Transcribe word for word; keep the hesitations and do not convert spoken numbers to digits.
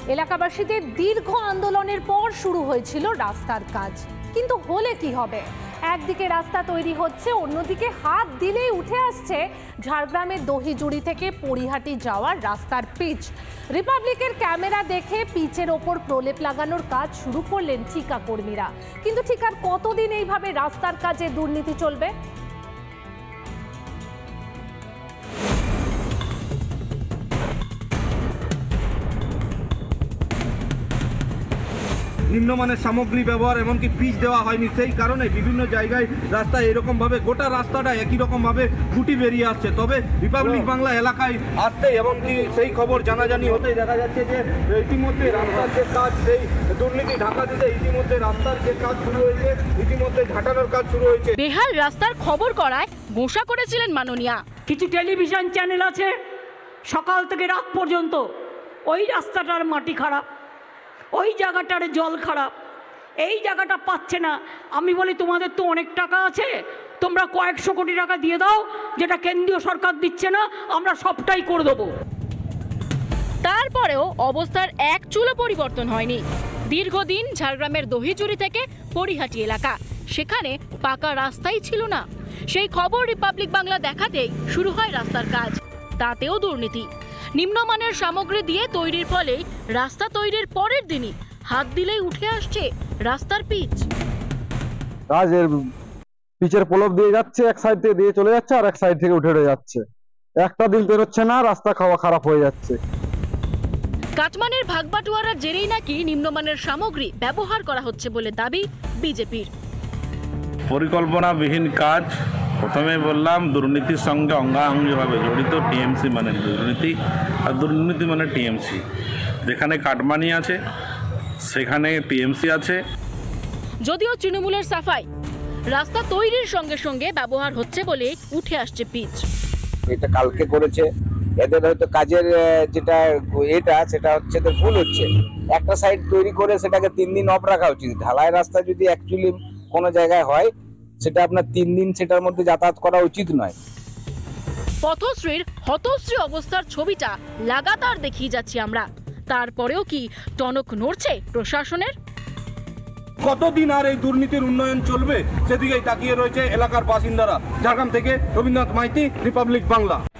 এলাকাবাসীদের দীর্ঘ আন্দোলনের পর শুরু হয়েছিল রাস্তার কাজ, কিন্তু হলে কি হবে? একদিকে রাস্তা তৈরি হচ্ছে, অন্যদিকে হাত দিলেই উঠে আসছে ঝাড়গ্রামের দহিজুড়ি থেকে পরিহাটি যাওয়ার রাস্তার পিচ। রিপাবলিকের ক্যামেরা দেখে পিচের ওপর প্রলেপ লাগানোর কাজ শুরু করলেন ঠিকা কর্মীরা। কিন্তু ঠিক আর কতদিন এইভাবে রাস্তার কাজে দুর্নীতি চলবে? নিম্নমানের সামগ্রী ব্যবহার, এমনকি পিচ দেওয়া হয়নি, সেই কারণে বিভিন্ন জায়গায় রাস্তা এরকম ভাবে গোটা রাস্তাটা একই রকম ভাবে ফুটি বেরিয়ে আসছে। তবে রিপাবলিক বাংলা এলাকায় আসতে এমনকি সেই খবর জানাজানি হতেই দেখা যাচ্ছে যে ইতিমধ্যে রাস্তার যে কাজ, সেই দুর্নীতি ঢাকা দিতে ইতিমধ্যে রাস্তার যে কাজ শুরু হয়েছে, ইতিমধ্যে ঘাটানোর কাজ শুরু হয়েছে। বেহাল রাস্তার খবর করায় গোসা করেছিলেন মাননীয়া। কিছু টেলিভিশন চ্যানেল আছে সকাল থেকে রাত পর্যন্ত ওই রাস্তাটার মাটি খারাপ, ওই জায়গাটার জল খারাপ, এই জায়গাটা পাচ্ছে না। আমি বলি তোমাদের তো অনেক টাকা আছে, তোমরা কয়েকশো কোটি টাকা দিয়ে দাও, যেটা কেন্দ্রীয় সরকার দিচ্ছে না, আমরা সবটাই করে দেবো। তারপরেও অবস্থার এক চুলো পরিবর্তন হয়নি। দীর্ঘদিন ঝাড়গ্রামের দহিজুড়ি থেকে পরিহাটি এলাকা, সেখানে পাকা রাস্তাই ছিল না। সেই খবর রিপাবলিক বাংলা দেখাতেই শুরু হয় রাস্তার কাজ, তাতেও দুর্নীতি। নিম্নমানের সামগ্রী দিয়ে তৈরির ফলে রাস্তা তৈরির পরের দিনই হাত দিলেই উঠে আসছে রাস্তার পিচ। কাজের পিচের পলব দিয়ে যাচ্ছে, এক সাইড থেকে দিয়ে চলে যাচ্ছে আর এক সাইড থেকে উঠে উঠে যাচ্ছে। একটা দিন বেরোচ্ছে না, রাস্তা খাওয়া খারাপ হয়ে যাচ্ছে। কাটমানের ভাগবাটোয়ারার জেরেই নাকি নিম্নমানের সামগ্রী ব্যবহার করা হচ্ছে বলে দাবি বিজেপির। পরিকল্পনাবিহীন কাজ। প্রথমে বললাম দুর্নীতির সঙ্গে অঙ্গাঙ্গিভাবে জড়িত টিএমসি মানে দুর্নীতি, আর দুর্নীতি মানে টিএমসি। যেখানে কাটমানি আছে সেখানে টিএমসি আছে। যদিও তৃণমূলের সাফাই, রাস্তা তৈরির সঙ্গে সঙ্গে ব্যবহার হচ্ছে বলে উঠে আসছে পিচ। এটা কালকে করেছে, এদের হয়তো কাজের যেটা এটা সেটা হচ্ছে তো ভুল হচ্ছে। একটা সাইড তৈরি করে সেটাকে তিন দিন অফ রাখা উচিত। ঢালাই রাস্তা যদি অ্যাকচুয়ালি কোনো জায়গায় হয়, সেটা আপনার তিন দিন সেটার মধ্যে যাতায়াত করা উচিত নয়। পথশ্রীর হতশ্রী অবস্থার ছবিটা লাগাতার দেখিয়ে যাচ্ছি আমরা। তারপরেও কি টনক নড়ছে প্রশাসনের? কতদিন আর এই দুর্নীতির উন্নয়ন চলবে, সেদিকেই তাকিয়ে রয়েছে এলাকার বাসিন্দারা। ঝাড়গ্রাম থেকে রবীন্দ্রনাথ মাইতি, রিপাবলিক বাংলা।